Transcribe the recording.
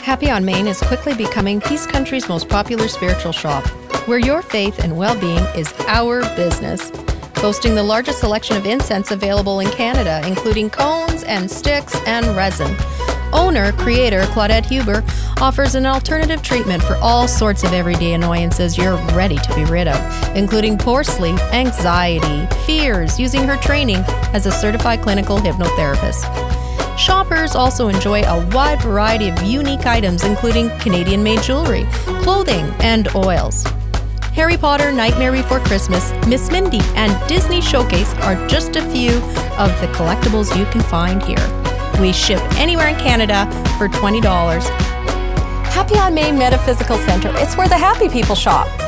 Happy on Main is quickly becoming Peace Country's most popular spiritual shop, where your faith and well-being is our business. Boasting the largest selection of incense available in Canada, including cones and sticks and resin. Owner-creator Claudette Huber offers an alternative treatment for all sorts of everyday annoyances you're ready to be rid of, including poor sleep, anxiety, fears, using her training as a certified clinical hypnotherapist. Shoppers also enjoy a wide variety of unique items, including Canadian-made jewelry, clothing, and oils. Harry Potter, Nightmare Before Christmas, Miss Mindy, and Disney Showcase are just a few of the collectibles you can find here. We ship anywhere in Canada for $20. Happy on Main Metaphysical Center. It's where the happy people shop.